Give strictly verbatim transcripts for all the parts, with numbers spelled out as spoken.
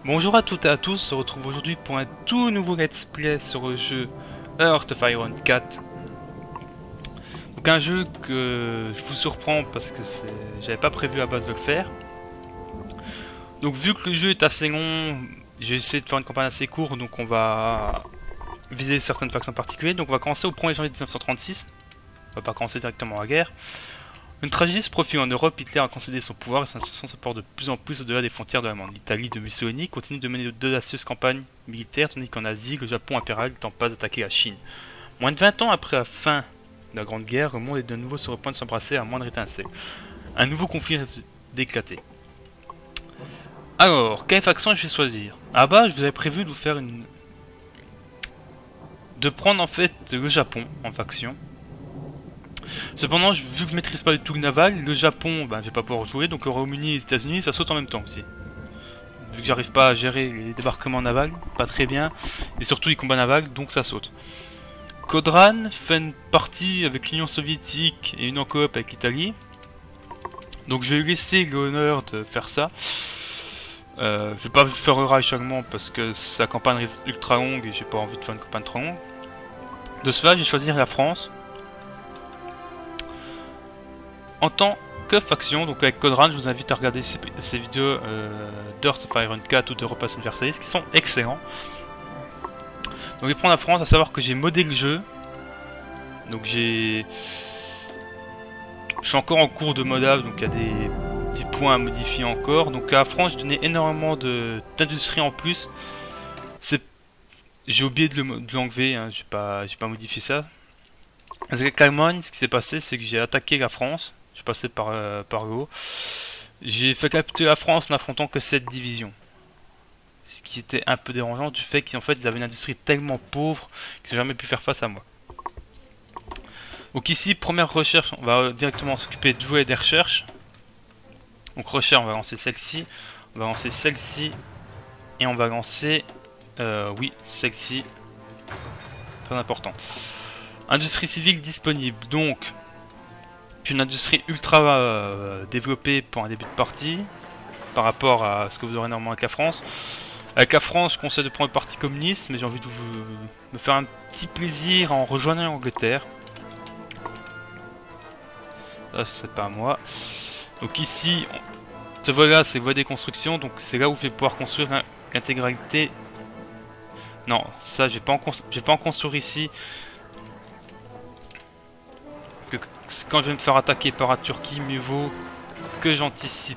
Bonjour à toutes et à tous, on se retrouve aujourd'hui pour un tout nouveau let's play sur le jeu Hearts of Iron quatre. Donc un jeu que je vous surprends parce que j'avais pas prévu à base de le faire. Donc vu que le jeu est assez long, j'ai essayé de faire une campagne assez courte, donc on va viser certaines factions particulières. Donc on va commencer au premier janvier mille neuf cent trente-six, on va pas commencer directement la guerre. Une tragédie se profile en Europe, Hitler a concédé son pouvoir et sa se porte de plus en plus au-delà des frontières de l'Allemagne. L'Italie de Mussolini continue de mener d'audacieuses campagnes militaires, tandis qu'en Asie, le Japon impérial ne tente pas d'attaquer la Chine. Moins de vingt ans après la fin de la Grande Guerre, le monde est de nouveau sur le point de s'embrasser à moindre étincelle. Un nouveau conflit risque d'éclater. Alors, quelle faction je vais choisir? Ah bah, je vous avais prévu de vous faire une... de prendre en fait le Japon en faction. Cependant, vu que je maîtrise pas du tout le naval, le Japon, ben, je vais pas pouvoir jouer, donc le Royaume-Uni et les États-Unis, ça saute en même temps aussi. Vu que j'arrive pas à gérer les débarquements navals, pas très bien, et surtout les combats navals, donc ça saute. Kodran fait une partie avec l'Union soviétique et une en coop avec l'Italie. Donc je vais lui laisser l'honneur de faire ça. Euh, je vais pas faire le Reich allemand parce que sa campagne reste ultra longue et j'ai pas envie de faire une campagne trop longue. De ce fait, je vais choisir la France. En tant que faction, donc avec Kodran, je vous invite à regarder ces, ces vidéos euh, d'Hearts of Iron quatre ou d'Europa Universalis qui sont excellents. Donc je vais prendre la France, à savoir que j'ai modé le jeu. Donc j'ai... Je suis encore en cours de modage, donc il y a des petits points à modifier encore. Donc à la France, j'ai donné énormément d'industrie en plus. J'ai oublié de l'enlever, hein, j'ai pas, pas modifié ça. Avec l'Allemagne, ce qui s'est passé, c'est que j'ai attaqué la France. Je suis passé par, euh, par le haut. J'ai fait capturer la France n'affrontant que cette division. Ce qui était un peu dérangeant du fait qu'en fait ils avaient une industrie tellement pauvre qu'ils n'ont jamais pu faire face à moi. Donc ici, première recherche, on va directement s'occuper de jouer des recherches. Donc recherche, on va lancer celle-ci. On va lancer celle-ci. Et on va lancer... Euh, oui, celle-ci. Très important. Industrie civile disponible. Donc... une industrie ultra euh, développée pour un début de partie par rapport à ce que vous aurez normalement avec la France. Avec la France, je conseille de prendre le parti communiste, mais j'ai envie de vous, me faire un petit plaisir en rejoignant l'Angleterre. Ça, c'est pas à moi. Donc ici, on... ce volet-là, c'est voie des constructions, donc c'est là où je vais pouvoir construire l'intégralité. Non, ça, je vais pas en, je vais pas en construire ici. Que quand je vais me faire attaquer par la Turquie, mieux vaut que j'anticipe.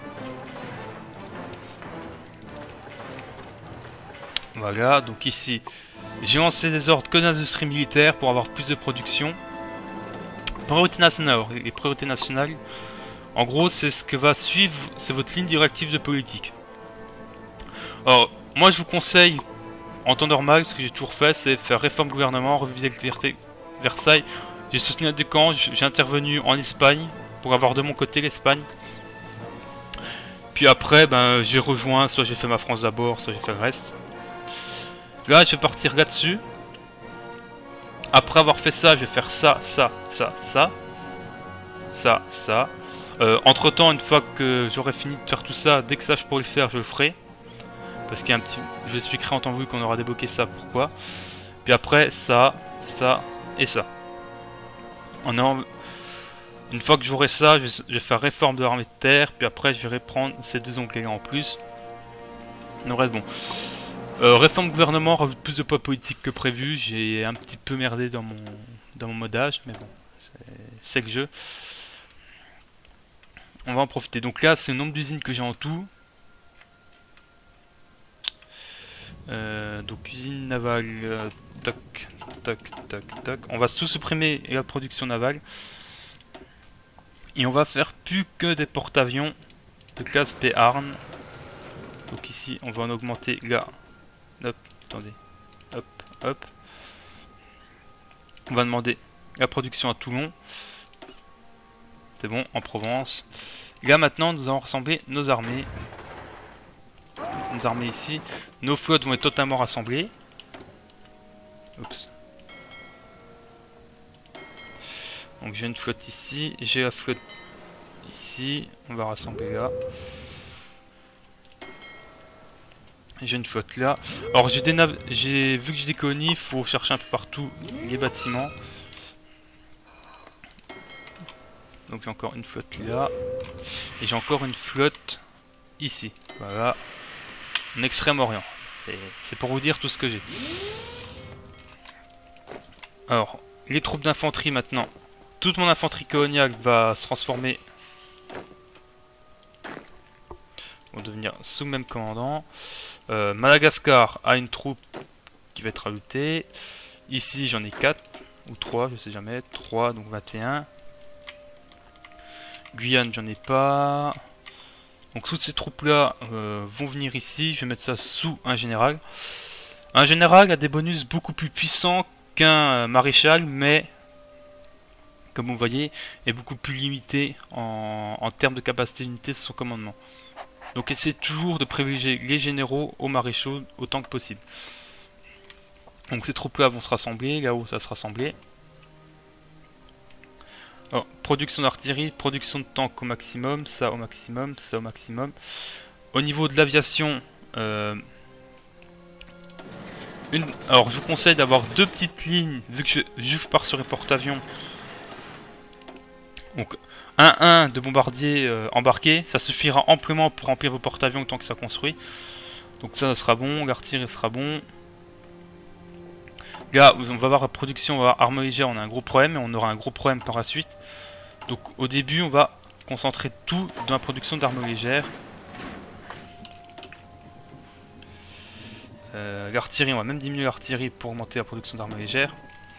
Voilà, donc ici, j'ai lancé des ordres que d'industrie militaire pour avoir plus de production. Priorité nationale. Les priorités nationales, en gros, c'est ce que va suivre, c'est votre ligne directive de politique. Alors, moi je vous conseille, en temps normal, ce que j'ai toujours fait, c'est faire réforme gouvernement, reviser le Versailles. J'ai soutenu un des camps, j'ai intervenu en Espagne pour avoir de mon côté l'Espagne. Puis après, ben, j'ai rejoint, soit j'ai fait ma France d'abord, soit j'ai fait le reste. Là, je vais partir là-dessus. Après avoir fait ça, je vais faire ça, ça, ça, ça. Ça, ça. Euh, entre temps, une fois que j'aurai fini de faire tout ça, dès que ça je pourrai le faire, je le ferai. Parce qu'il y a un petit... Je vous expliquerai en temps voulu qu'on aura débloqué ça, pourquoi. Puis après, ça, ça et ça. En a... Une fois que j'aurai ça, je vais, je vais faire réforme de l'armée de terre, puis après je vais reprendre ces deux onglets là en plus. On reste bon. Euh, réforme gouvernement rajoute plus de poids politique que prévu. J'ai un petit peu merdé dans mon dans mon modage, mais bon, c'est le jeu. On va en profiter. Donc là, c'est le nombre d'usines que j'ai en tout. Euh, donc usine navale, euh, tac, tac, tac, tac. On va tout supprimer la production navale. Et on va faire plus que des porte-avions de classe P-Arn. Donc ici, on va en augmenter là. Hop, attendez. Hop, hop. On va demander la production à Toulon. C'est bon, en Provence. Là maintenant, nous allons rassembler nos armées. Nos armées ici. Nos flottes vont être totalement rassemblées. Oups. Donc j'ai une flotte ici, j'ai la flotte ici, on va rassembler là. J'ai une flotte là. Alors j'ai des nav j'ai vu que j'ai des colonies, il faut chercher un peu partout les bâtiments. Donc j'ai encore une flotte là. Et j'ai encore une flotte ici. Voilà. En Extrême-Orient. C'est pour vous dire tout ce que j'ai. Alors, les troupes d'infanterie maintenant. Toute mon infanterie coloniale va se transformer. Vont devenir sous le même commandant. Euh, Madagascar a une troupe qui va être ajoutée. Ici j'en ai quatre ou trois, je sais jamais. trois, donc vingt et un. Guyane j'en ai pas. Donc toutes ces troupes là euh, vont venir ici. Je vais mettre ça sous un général. Un général a des bonus beaucoup plus puissants qu'un maréchal, mais comme vous voyez est beaucoup plus limité en, en termes de capacité d'unité sur son commandement. Donc essayez toujours de privilégier les généraux aux maréchaux autant que possible. Donc ces troupes là vont se rassembler, là-haut ça va se rassembler. Alors, production d'artillerie, production de tanks au maximum, ça au maximum, ça au maximum. Au niveau de l'aviation, euh, une... alors je vous conseille d'avoir deux petites lignes, vu que je, vu que je pars sur les porte-avions. Donc un un de bombardiers euh, embarqués, ça suffira amplement pour remplir vos porte-avions tant que ça construit. Donc ça, ça sera bon, l'artillerie sera bon. Là, on va voir la production, on va voir armes légères, on a un gros problème et on aura un gros problème par la suite. Donc au début, on va concentrer tout dans la production d'armes légères. Euh, l'artillerie, on va même diminuer l'artillerie pour augmenter la production d'armes légères.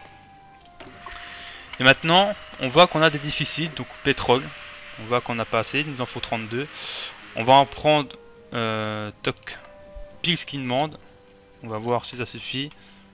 Et maintenant, on voit qu'on a des déficits, donc pétrole. On voit qu'on n'a pas assez, il nous en faut trente-deux. On va en prendre euh, toc, pile ce qu'il demande. On va voir si ça suffit.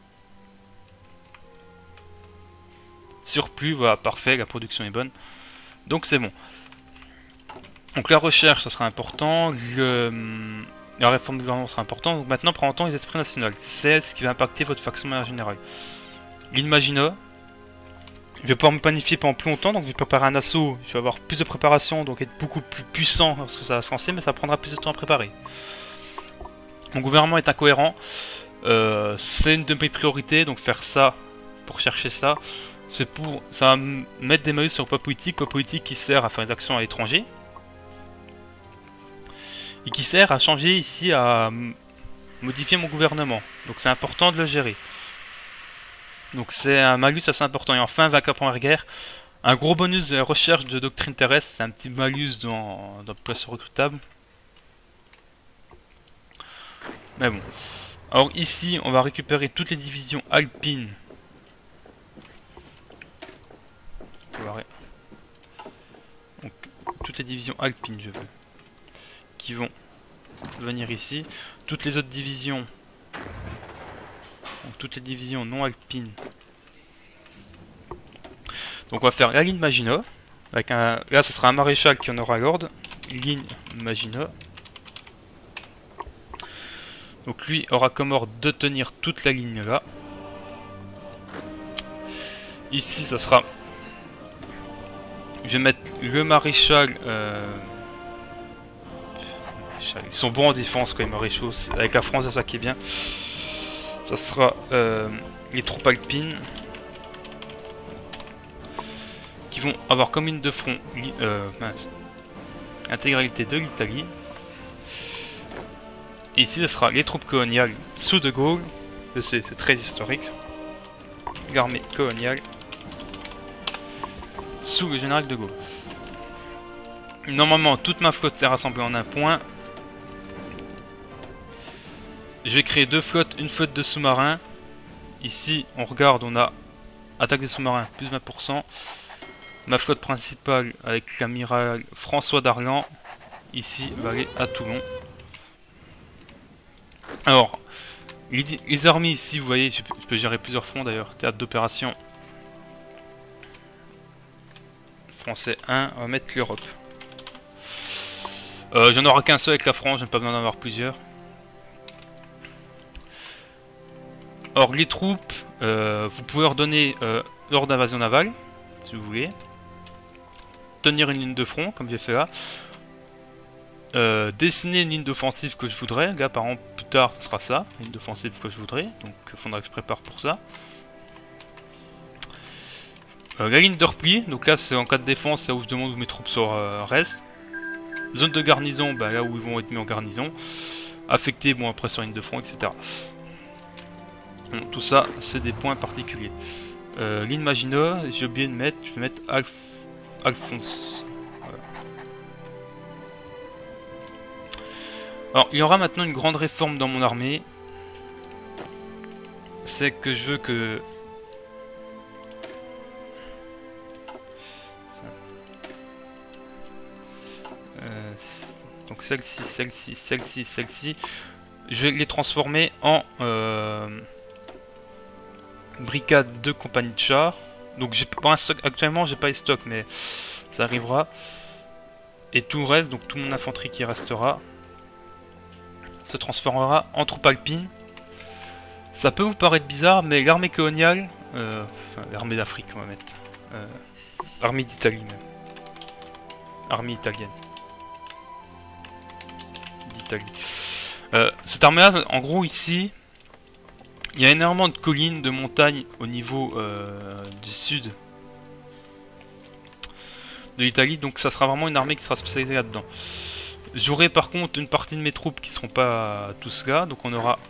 Surplus, voilà, parfait, la production est bonne. Donc c'est bon. Donc la recherche, ça sera important. Le, la réforme du gouvernement sera importante. Donc maintenant, prenons les esprits nationaux. C'est ce qui va impacter votre faction de manière générale. L'île Maginot. Je vais pouvoir me planifier pendant plus longtemps, donc je vais préparer un assaut, je vais avoir plus de préparation, donc être beaucoup plus puissant lorsque ça va se lancer, mais ça prendra plus de temps à préparer. Mon gouvernement est incohérent, euh, c'est une de mes priorités, donc faire ça, pour chercher ça, c'est pour, ça va mettre des malus sur le poids politique, poids politique qui sert à faire des actions à l'étranger, et qui sert à changer ici, à modifier mon gouvernement, donc c'est important de le gérer. Donc c'est un malus assez important. Et enfin, vainqueur première guerre. Un gros bonus de la recherche de doctrine terrestre. C'est un petit malus dans, dans place recrutable. Mais bon. Alors ici, on va récupérer toutes les divisions alpines. Donc, toutes les divisions alpines, je veux. Qui vont venir ici. Toutes les autres divisions... Donc toutes les divisions non alpines. Donc on va faire la ligne Maginot. Avec un... Là ce sera un maréchal qui en aura l'ordre. Ligne Maginot. Donc lui aura comme ordre de tenir toute la ligne là. Ici ça sera... Je vais mettre le maréchal... Euh... Ils sont bons en défense quand les maréchaux. Avec la France c'est ça qui est bien. Ça sera euh, les troupes alpines qui vont avoir comme ligne de front euh, mince, intégralité de l'Italie. Et ici, ce sera les troupes coloniales sous De Gaulle. Je sais, c'est très historique. L'armée coloniale sous le général De Gaulle. Normalement, toute ma flotte est rassemblée en un point. Je vais créer deux flottes, une flotte de sous-marins. Ici, on regarde, on a attaque des sous-marins, plus vingt pour cent. Ma flotte principale avec l'amiral François Darlan, ici, va aller à Toulon. Alors, les, les armées ici, vous voyez, je peux, je peux gérer plusieurs fronts d'ailleurs. Théâtre d'opération. Français un, on va mettre l'Europe. Euh, J'en aurai qu'un seul avec la France, je n'ai pas besoin d'en avoir plusieurs. Or les troupes, euh, vous pouvez leur donner euh, l'ordre d'invasion navale, si vous voulez. Tenir une ligne de front, comme j'ai fait là. euh, dessiner une ligne d'offensive que je voudrais. Là, par exemple, plus tard, ce sera ça, une ligne d'offensive que je voudrais. Donc, il faudra que je prépare pour ça. Euh, la ligne de repli, donc là, c'est en cas de défense, là où je demande où mes troupes sont, euh, restent. Zone de garnison, bah, là où ils vont être mis en garnison. Affecté, bon, après sur ligne de front, et cetera. Bon, tout ça, c'est des points particuliers. Euh, ligne Maginot, j'ai oublié de mettre, je vais mettre Alf Alphonse. Voilà. Alors, il y aura maintenant une grande réforme dans mon armée. C'est que je veux que... Euh, donc celle-ci, celle-ci, celle-ci, celle-ci. Je vais les transformer en... Euh, brigade de compagnie de chars. Donc j'ai pas un stock, actuellement j'ai pas les stocks, mais ça arrivera. Et tout le reste, donc toute mon infanterie qui restera, se transformera en troupes alpines. Ça peut vous paraître bizarre, mais l'armée coloniale, euh, enfin, l'armée d'Afrique on va mettre, euh, armée d'Italie même, armée italienne, d'Italie. Euh, cette armée-là, en gros ici, il y a énormément de collines, de montagnes au niveau euh, du sud de l'Italie, donc ça sera vraiment une armée qui sera spécialisée là-dedans. J'aurai par contre une partie de mes troupes qui seront pas tous là, donc on aura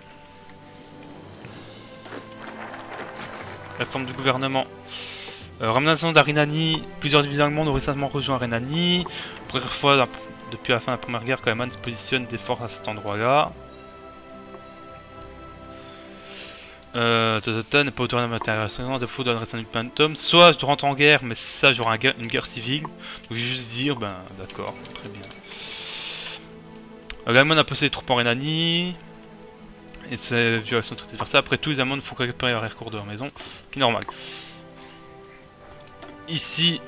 la forme du gouvernement. Euh, Ramenation d'Arinani, plusieurs divisions allemandes ont récemment rejoint Rhénanie. Première fois depuis la fin de la première guerre, Kaiman se positionne des forces à cet endroit-là. Euh, Totota n'est pas autorisé à m'intéresser, de faux d'adresse à une pantom. Soit je rentre en guerre, mais ça j'aurai un une guerre civile. Donc je vais juste dire, ben d'accord, très bien. Euh, L'Allemagne a possédé des troupes en Rhénanie. Et c'est violation de traité de faire ça. Après tout, les Allemands faut récupérer l'arrière-cour de leur maison, ce qui est normal. Ici.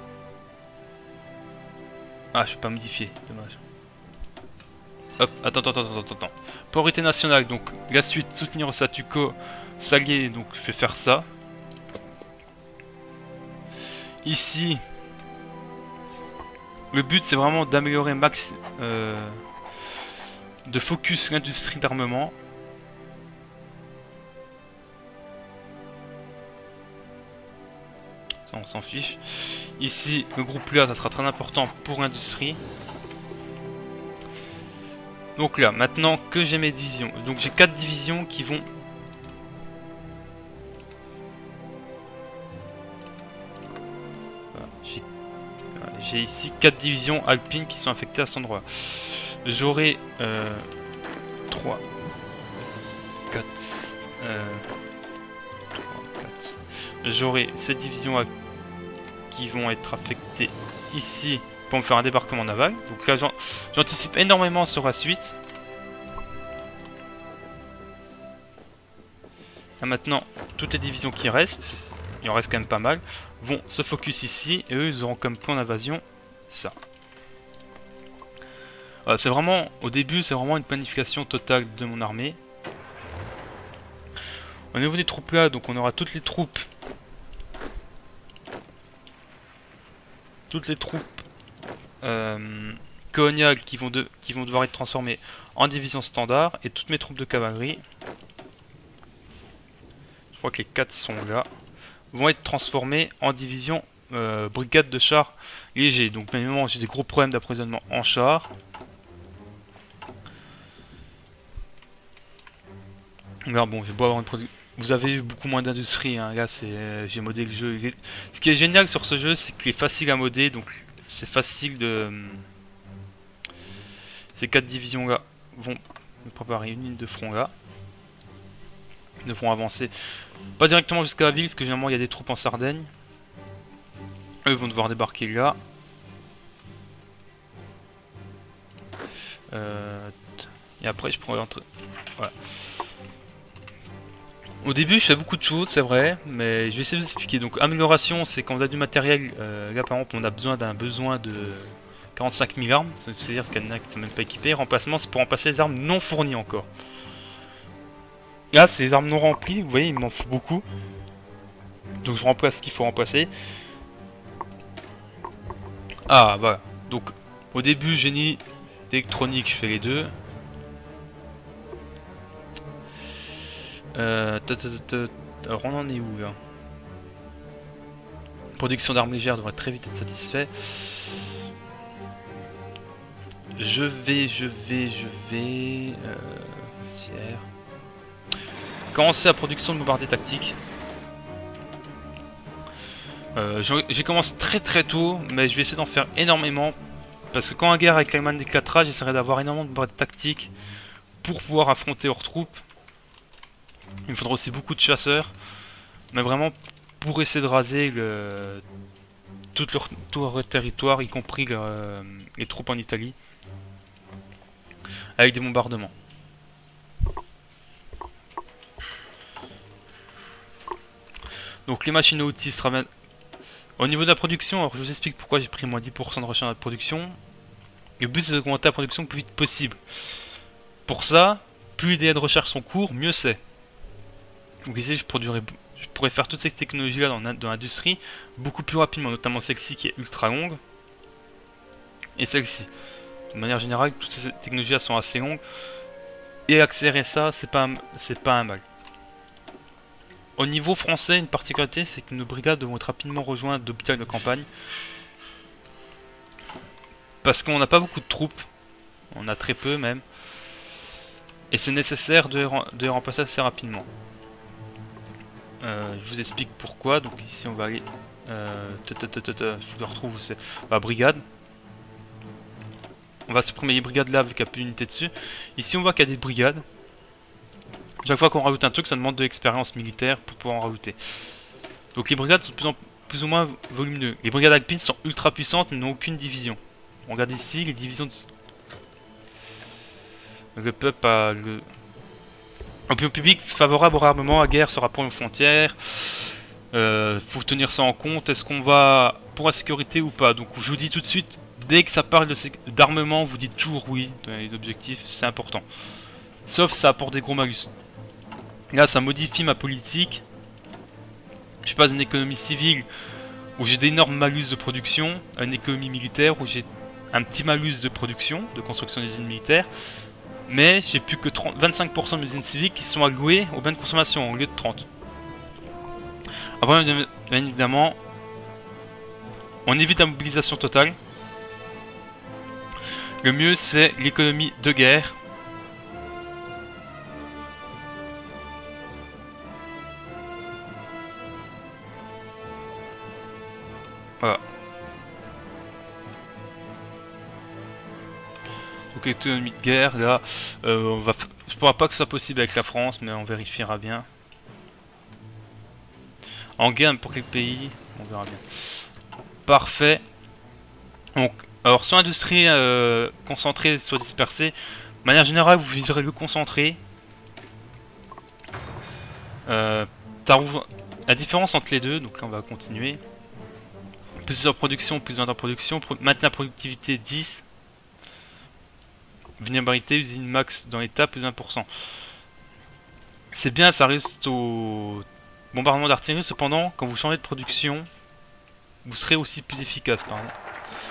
Ah, je peux pas modifier, dommage. Hop, attends, attends, attends, attends, attends. Priorité nationale, donc la suite, soutenir au statu quo. S'allier, donc je vais faire ça. Ici, le but c'est vraiment d'améliorer max, euh, de focus l'industrie d'armement. Ça on s'en fiche. Ici, le groupe là, ça sera très important pour l'industrie. Donc là, maintenant que j'ai mes divisions, donc j'ai quatre divisions qui vont... J'ai ici quatre divisions alpines qui sont affectées à cet endroit. J'aurai euh, trois, quatre, euh, trois, quatre. J'aurai ces divisions qui vont être affectées ici pour me faire un débarquement naval. Donc là j'anticipe énormément sur la suite. Là maintenant, toutes les divisions qui restent, il en reste quand même pas mal, vont se focus ici, et eux ils auront comme point d'invasion ça. Euh, c'est vraiment, au début c'est vraiment une planification totale de mon armée. Au niveau des troupes là, donc on aura toutes les troupes, toutes les troupes euh, coloniales qui vont, de, qui vont devoir être transformées en division standard, et toutes mes troupes de cavalerie, je crois que les quatre sont là, vont être transformés en division euh, brigade de chars légers. Donc bien évidemment j'ai des gros problèmes d'approvisionnement en chars. Alors bon, j'ai beau avoir une production. Vous avez eu beaucoup moins d'industrie, hein. Là c'est euh, j'ai modé le jeu. Ce qui est génial sur ce jeu, c'est qu'il est facile à modder, donc c'est facile de. Ces quatre divisions là vont me préparer une ligne de front là. Ils devront avancer. Pas directement jusqu'à la ville, parce que généralement il y a des troupes en Sardaigne. Eux vont devoir débarquer là. Euh, et après je pourrais entrer. Voilà. Au début je fais beaucoup de choses, c'est vrai, mais je vais essayer de vous expliquer. Donc amélioration, c'est quand vous avez du matériel. Euh, là par exemple on a besoin d'un besoin de quarante-cinq mille armes, c'est-à-dire qu'il y en a qui ne sont même pas équipés. Remplacement, c'est pour remplacer les armes non fournies encore. Là, c'est les armes non remplies, vous voyez, il m'en faut beaucoup. Donc je remplace ce qu'il faut remplacer. Ah, voilà. Donc, au début, génie Électronique, je fais les deux. Euh, Alors on en est où là? Production d'armes légères devrait très vite être satisfait. Je vais, je vais, je vais... Euh, tiers. Commencer la production de bombardiers tactiques. Euh, J'ai commencé très très tôt, mais je vais essayer d'en faire énormément. Parce que quand la guerre avec l'Allemagne éclatera, j'essaierai d'avoir énormément de bombardiers tactiques pour pouvoir affronter leurs troupes. Il me faudra aussi beaucoup de chasseurs, mais vraiment pour essayer de raser le, tout, leur, tout leur territoire, y compris le, euh, les troupes en Italie, avec des bombardements. Donc les machines à outils sera bien... Au niveau de la production, alors je vous explique pourquoi j'ai pris moins dix pour cent de recherche dans la production. Le but c'est d'augmenter la production le plus vite possible. Pour ça, plus les délais de recherche sont courts, mieux c'est. Donc ici je, produirais, je pourrais faire toutes ces technologies là dans, dans l'industrie beaucoup plus rapidement, notamment celle-ci qui est ultra longue. Et celle-ci. De manière générale, toutes ces technologies là sont assez longues. Et accélérer ça, c'est pas, c'est pas un mal. Au niveau français, une particularité, c'est que nos brigades devront être rapidement rejointes d'hôpitaux de campagne. Parce qu'on n'a pas beaucoup de troupes. On a très peu même. Et c'est nécessaire de, de les remplacer assez rapidement. Euh, je vous explique pourquoi. Donc ici on va aller... Euh, faut que je retrouve où c'est. Bah, brigade. On va supprimer les brigades là avec un peu d'unité dessus. Ici on voit qu'il y a des brigades. Chaque fois qu'on rajoute un truc, ça demande de l'expérience militaire pour pouvoir en rajouter. Donc les brigades sont de plus, en, plus ou moins volumineuses. Les brigades alpines sont ultra puissantes mais n'ont aucune division. On regarde ici, les divisions de... Le peuple a le... L'opinion publique favorable au réarmement, la guerre sera pour une frontière. Euh, faut tenir ça en compte. Est-ce qu'on va pour la sécurité ou pas? Donc je vous dis tout de suite, dès que ça parle d'armement, vous dites toujours oui dans les objectifs, c'est important. Sauf ça apporte des gros malus. Là, ça modifie ma politique. Je passe d'une économie civile où j'ai d'énormes malus de production à une économie militaire où j'ai un petit malus de production, de construction d'usines militaires. Mais j'ai plus que vingt-cinq pour cent de usines civiques qui sont allouées aux biens de consommation au lieu de trente. Après, bien évidemment, on évite la mobilisation totale. Le mieux, c'est l'économie de guerre. Voilà. Donc l'économie de guerre, là, euh, on va je ne pourrais pas que ce soit possible avec la France, mais on vérifiera bien. En gamme pour quel pays? On verra bien. Parfait. Donc, alors soit industrie euh, concentrée, soit dispersée. De manière générale, vous viserez le concentré. Euh, la différence entre les deux, donc là on va continuer. Plus en production, plus vingt en production. Pro maintenir la productivité dix. Vulnérabilité, usine max dans l'état, plus vingt pour cent. C'est bien, ça reste au bombardement d'artillerie. Cependant, quand vous changez de production, vous serez aussi plus efficace. Par exemple,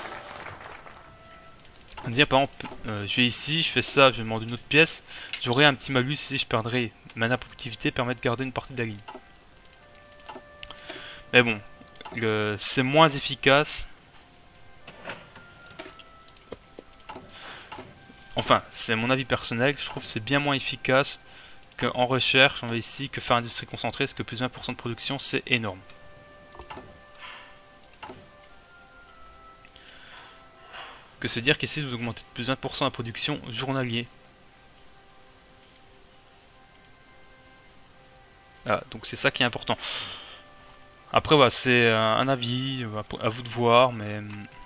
on dit, par exemple euh, je vais ici, je fais ça, je vais demander une autre pièce. J'aurai un petit malus ici, je perdrai mana productivité, permet de garder une partie de la ligne. Mais bon, c'est moins efficace. Enfin, c'est mon avis personnel, je trouve que c'est bien moins efficace qu'en recherche, on va ici, que faire industrie concentrée, parce que plus de vingt pour cent de production, c'est énorme. Que se dire qu'ici, vous augmentez de plus de vingt pour cent la production journalier. Voilà, donc c'est ça qui est important. Après, voilà, c'est un avis, à vous de voir, mais...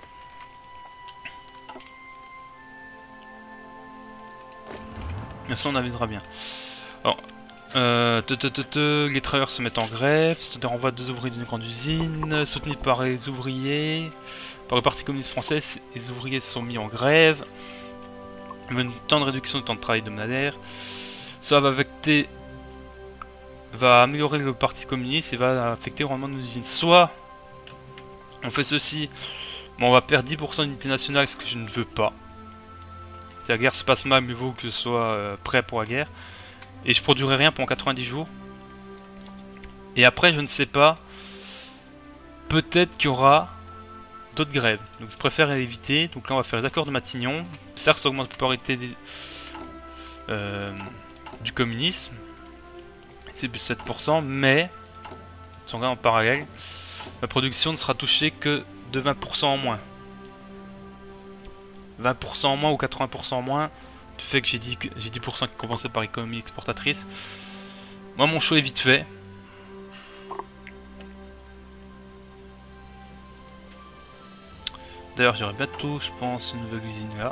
ça on avisera bien. Alors, euh, te, te, te, te, les travailleurs se mettent en grève, c'est-à-dire renvoi deux ouvriers d'une grande usine, soutenu par les ouvriers, par le Parti communiste français, les ouvriers se sont mis en grève. Un temps de réduction du temps de travail hebdomadaire. Ça va affecter, va améliorer le Parti communiste et va affecter le rendement de nos usines. Soit on fait ceci, mais on va perdre dix pour cent d'unité nationale, ce que je ne veux pas. Si la guerre se passe mal, mieux vaut que je sois euh, prêt pour la guerre. Et je produirai rien pendant quatre-vingt-dix jours. Et après, je ne sais pas. Peut-être qu'il y aura d'autres grèves. Donc je préfère éviter. Donc là, on va faire les accords de Matignon. Certes, ça augmente la popularité des, euh, du communisme. C'est plus sept pour cent. Mais, si on regarde en parallèle, la production ne sera touchée que de vingt pour cent en moins. vingt pour cent en moins ou quatre-vingts pour cent en moins. Du fait que j'ai dix, j'ai dix pour cent qui est compensé par l'économie exportatrice. Moi, mon choix est vite fait. D'ailleurs, j'aurai bientôt, je pense, une nouvelle usine là.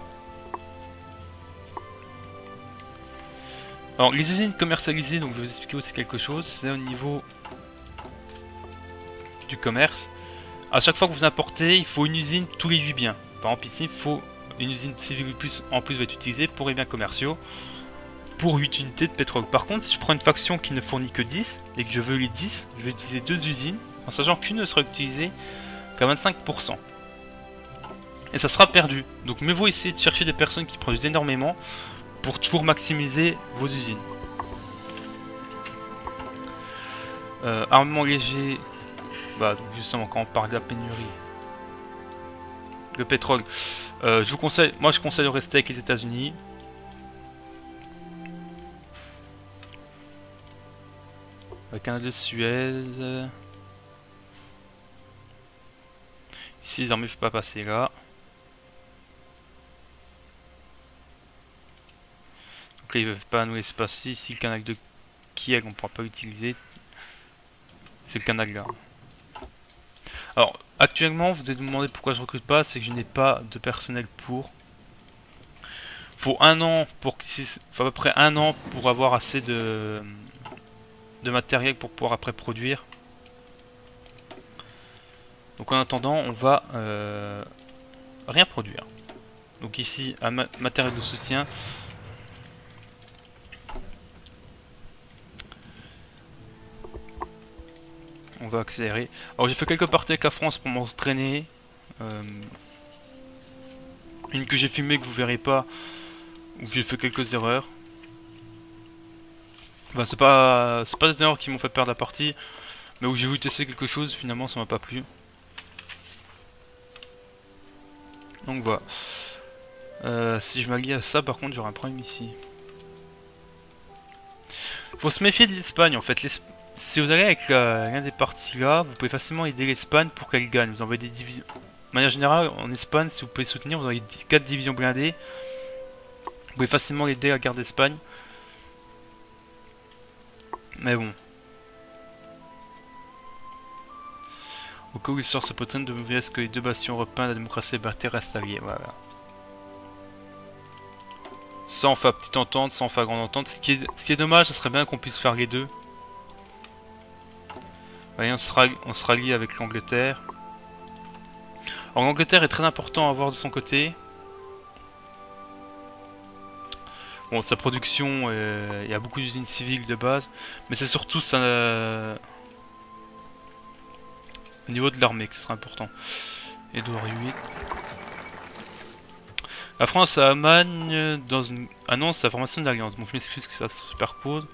Alors, les usines commercialisées, donc je vais vous expliquer aussi quelque chose. C'est au niveau du commerce. À chaque fois que vous importez, il faut une usine tous les huit biens. Par exemple, ici, il faut une usine civile plus, en plus va être utilisée pour les biens commerciaux. Pour huit unités de pétrole. Par contre, si je prends une faction qui ne fournit que dix et que je veux les dix, je vais utiliser deux usines en sachant qu'une ne sera utilisée qu'à vingt-cinq pour cent. Et ça sera perdu. Donc mieux vaut essayer de chercher des personnes qui produisent énormément pour toujours maximiser vos usines. Euh, armement léger. Bah donc justement quand on parle de la pénurie. Le pétrole. Euh, je vous conseille. Moi je conseille de rester avec les États-Unis. Le canal de Suez. Ici les armées ne peuvent pas passer là. Donc là ils ne peuvent pas nous laisser passer. Ici le canal de Kiel on ne pourra pas l'utiliser. C'est le canal là. Alors actuellement vous allez vous demander pourquoi je recrute pas. C'est que je n'ai pas de personnel pour. Faut un an pour enfin, à peu près un an pour avoir assez de de matériel pour pouvoir après produire. Donc en attendant on va euh, rien produire. Donc ici un ma matériel de soutien. On va accélérer. Alors j'ai fait quelques parties avec la France pour m'entraîner. Euh, une que j'ai filmée que vous verrez pas, où j'ai fait quelques erreurs. Enfin, c'est pas c'est pas des erreurs qui m'ont fait perdre la partie, mais où j'ai voulu tester quelque chose, finalement ça m'a pas plu. Donc voilà. Euh, si je m'allie à ça, par contre, j'aurai un problème ici. Faut se méfier de l'Espagne en fait. Si vous allez avec l'un des partis là, vous pouvez facilement aider l'Espagne pour qu'elle gagne. Vous envoyez des divisions. De manière générale, en Espagne, si vous pouvez soutenir, vous avez quatre divisions blindées. Vous pouvez facilement aider la guerre d'Espagne. Mais bon. Au cas où il sort ce potin de mauvaise que les deux bastions européens, la démocratie et la liberté restent alliés. Voilà. Sans faire petite entente, sans faire grande entente. Ce qui est, ce qui est dommage, ce serait bien qu'on puisse faire les deux. Voyez, on sera, on sera lié avec l'Angleterre. Alors l'Angleterre est très important à avoir de son côté. Bon, sa production, euh, il y a beaucoup d'usines civiles de base, mais c'est surtout ça, euh, au niveau de l'armée que ce sera important. Édouard huit. La France à Allemagne dans une annonce la formation de l'Alliance. Bon, je m'excuse que ça se superpose.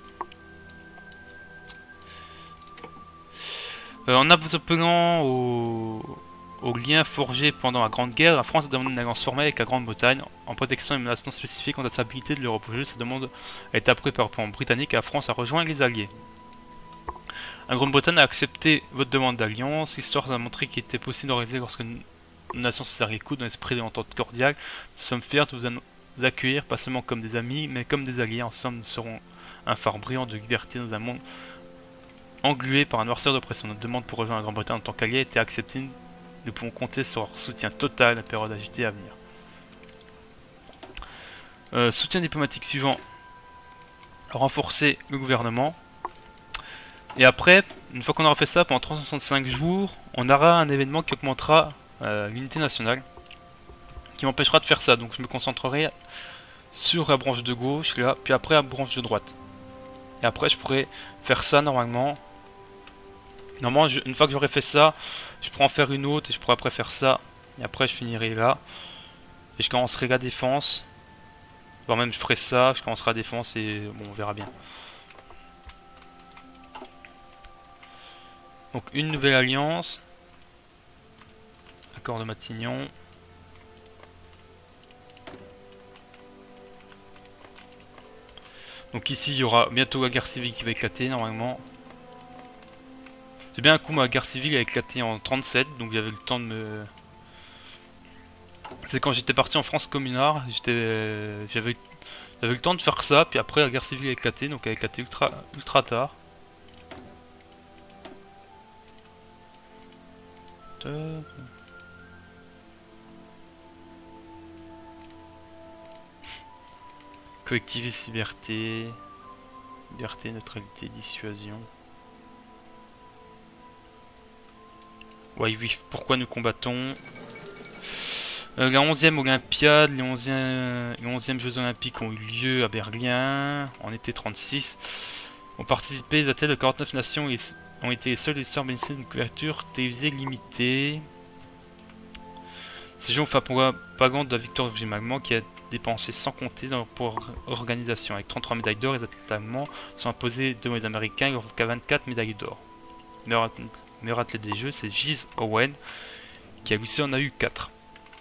Euh, en appelant au... aux liens forgés pendant la Grande Guerre, la France a demandé une alliance formelle avec la Grande-Bretagne en protection et menace non spécifique quant à la stabilité de l'Europe. Cette demande a été approuvée par le plan britannique et la France a rejoint les Alliés. La Grande-Bretagne a accepté votre demande d'alliance. L'histoire a montré qu'il était possible d'organiser lorsque une nation se serre les coudes dans l'esprit de l'entente cordiale. Nous sommes fiers de vous accueillir, pas seulement comme des amis, mais comme des alliés. Ensemble, nous serons un phare brillant de liberté dans un monde englué par un noirceur d'oppression. Notre demande pour rejoindre la Grande-Bretagne en tant qu'allié a été acceptée. Nous pouvons compter sur leur soutien total à la période agitée à venir. Euh, soutien diplomatique suivant. Renforcer le gouvernement. Et après, une fois qu'on aura fait ça, pendant trois cent soixante-cinq jours, on aura un événement qui augmentera euh, l'unité nationale. Qui m'empêchera de faire ça. Donc je me concentrerai sur la branche de gauche, là, puis après la branche de droite. Et après je pourrai faire ça normalement. Normalement, je, une fois que j'aurai fait ça, je pourrai en faire une autre et je pourrai après faire ça. Et après, je finirai là. Et je commencerai la défense. Voire même je ferai ça, je commencerai la défense et bon, on verra bien. Donc une nouvelle alliance. Accord de Matignon. Donc ici il y aura bientôt la guerre civile qui va éclater normalement. C'est bien un coup, ma guerre civile a éclaté en trente-sept, donc j'avais le temps de me... C'est quand j'étais parti en France communard, j'étais, j'avais le temps de faire ça, puis après la guerre civile a éclaté, donc elle a éclaté ultra, ultra tard. Collectivisme, liberté, liberté, neutralité, dissuasion. Ouais, oui, pourquoi nous combattons? euh, La onzième Olympiade, les onzièmes, les onzièmes Jeux Olympiques ont eu lieu à Berlin en été trente-six. Ont participé les athlètes de quarante-neuf nations et ont été les seuls histoires bénéficier d'une couverture télévisée limitée. Ces Jeux ont fait propagande de la victoire du régime allemand qui a dépensé sans compter dans leur organisation. Avec trente-trois médailles d'or, les athlètes allemands sont imposés devant les Américains qui a vingt-quatre médailles d'or. Meilleur, meilleur athlète des Jeux, c'est Giz Owen, qui a lui aussi en a eu quatre.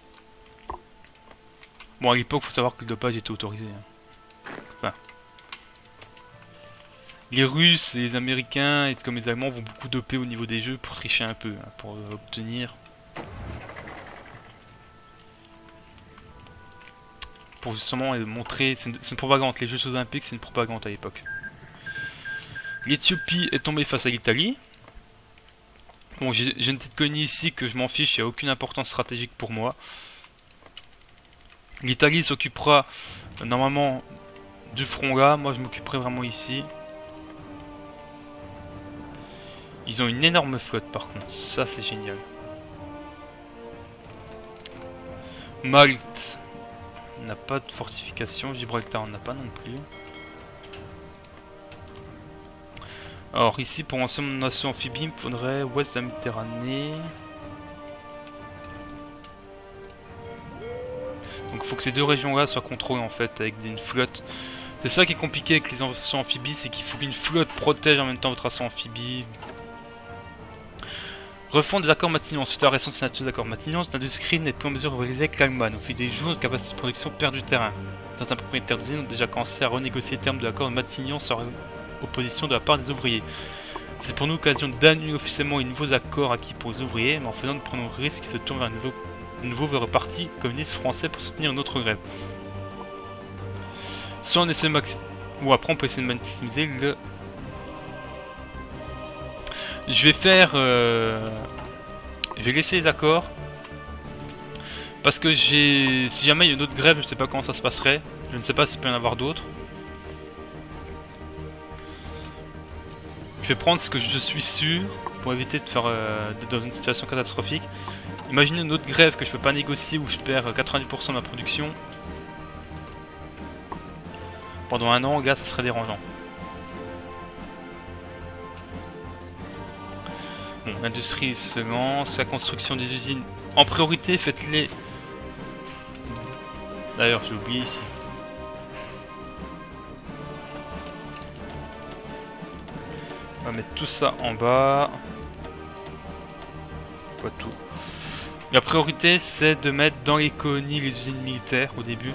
Bon, à l'époque, il faut savoir que le dopage était autorisé. Enfin, les Russes et les Américains, et comme les Allemands, vont beaucoup doper au niveau des Jeux pour tricher un peu, hein, pour euh, obtenir... Pour justement montrer... C'est une, une propagande, les Jeux Olympiques, c'est une propagande à l'époque. L'Éthiopie est tombée face à l'Italie. Bon, j'ai une petite conne ici que je m'en fiche, il n'y a aucune importance stratégique pour moi. L'Italie s'occupera euh, normalement du front là, moi je m'occuperai vraiment ici. Ils ont une énorme flotte par contre, ça c'est génial. Malte n'a pas de fortification, Gibraltar n'a pas non plus. Alors ici pour lancer mon nation amphibie, il me faudrait ouest de la Méditerranée. Donc il faut que ces deux régions là soient contrôlées en fait avec une flotte. C'est ça qui est compliqué avec les nations amphibies, c'est qu'il faut qu'une flotte protège en même temps votre nation amphibie. Refond des accords Matignon. Suite à la récente signature des accords Matignon, l'industrie n'est plus en mesure de rivaliser avec l'Allemagne. Au fil des jours, notre capacité de production perd du terrain. Certains propriétaires d'usines ont déjà commencé à renégocier les termes de l'accord de Matignon sans opposition de la part des ouvriers. C'est pour nous l'occasion d'annuler officiellement les nouveaux accords acquis pour les ouvriers, mais en faisant nous prenons le risque qu'ils se tournent vers un nouveau, un nouveau vers le parti communiste français pour soutenir une autre grève. Soit on essaie de maximiser, ou après on peut essayer de maximiser le... Je vais faire... Euh... Je vais laisser les accords. Parce que j'ai... Si jamais il y a une autre grève, je sais pas comment ça se passerait. Je ne sais pas s'il peut y en avoir d'autres. Je vais prendre ce que je suis sûr pour éviter de faire euh, d'être dans une situation catastrophique. Imaginez une autre grève que je peux pas négocier où je perds quatre-vingt-dix pour cent de ma production. Pendant un an, gars, ça serait dérangeant. Bon, l'industrie se lance, la construction des usines. En priorité, faites-les. D'ailleurs, j'ai oublié ici. On va mettre tout ça en bas. Pas tout. La priorité, c'est de mettre dans les colonies les usines militaires au début.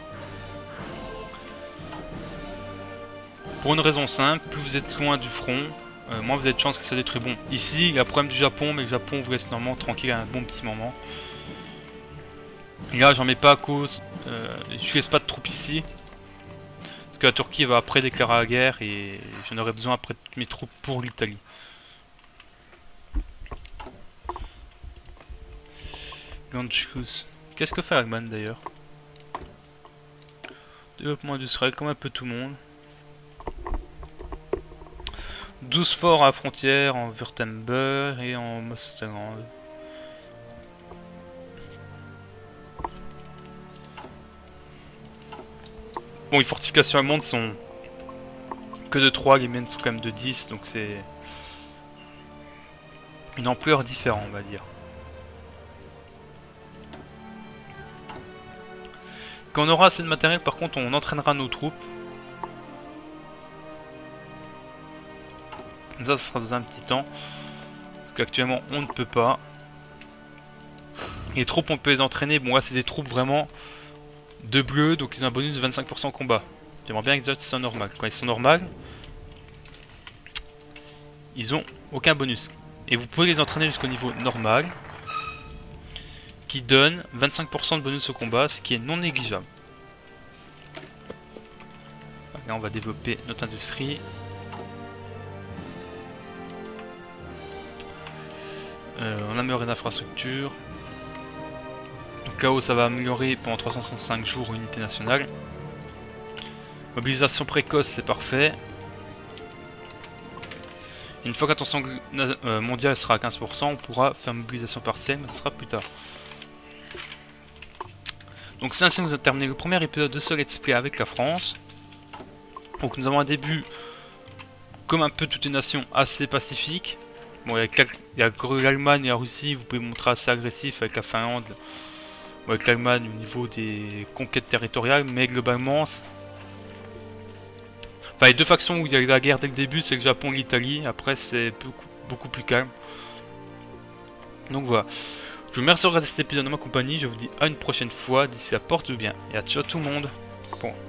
Pour une raison simple, plus vous êtes loin du front, euh, moins vous avez de chances que ça détruise. Bon, ici, il y a le problème du Japon, mais le Japon vous laisse normalement tranquille à un bon petit moment. Et là, j'en mets pas à cause. Euh, je laisse pas de troupes ici. Parce que la Turquie va après déclarer la guerre et j'en aurai besoin après de mes troupes pour l'Italie. Qu'est-ce que fait Hagman d'ailleurs? Développement industriel comme un peu tout le monde. douze forts à la frontière en Württemberg et en Mostland. Bon, les fortifications allemandes sont que de trois, les miennes sont quand même de dix, donc c'est une ampleur différente, on va dire. Quand on aura assez de matériel, par contre, on entraînera nos troupes. Ça, ce sera dans un petit temps. Parce qu'actuellement, on ne peut pas. Les troupes, on peut les entraîner. Bon, là, c'est des troupes vraiment de bleu. Donc, ils ont un bonus de vingt-cinq pour cent combat. J'aimerais bien qu'ils soient normal. Quand ils sont normales, ils ont aucun bonus. Et vous pouvez les entraîner jusqu'au niveau normal, qui donne vingt-cinq pour cent de bonus au combat, ce qui est non négligeable. Là, on va développer notre industrie. Euh, on améliore les infrastructures. Donc chaos, ça va améliorer pendant trois cent soixante-cinq jours unité nationale. Mobilisation précoce, c'est parfait. Une fois qu'attention euh, mondiale sera à quinze pour cent, on pourra faire mobilisation partielle, mais ça sera plus tard. Donc c'est ainsi que nous avons terminé le premier épisode de ce let's play avec la France. Donc nous avons un début, comme un peu toutes les nations, assez pacifique. Bon, il y a l'Allemagne et la Russie, vous pouvez montrer assez agressif avec la Finlande, ou avec l'Allemagne au niveau des conquêtes territoriales, mais globalement... Enfin, les deux factions où il y a la guerre dès le début, c'est le Japon et l'Italie. Après, c'est beaucoup, beaucoup plus calme. Donc voilà. Je vous remercie de regarder cet épisode de ma compagnie. Je vous dis à une prochaine fois. D'ici là, portez-vous bien. Et à ciao tout le monde. Bon.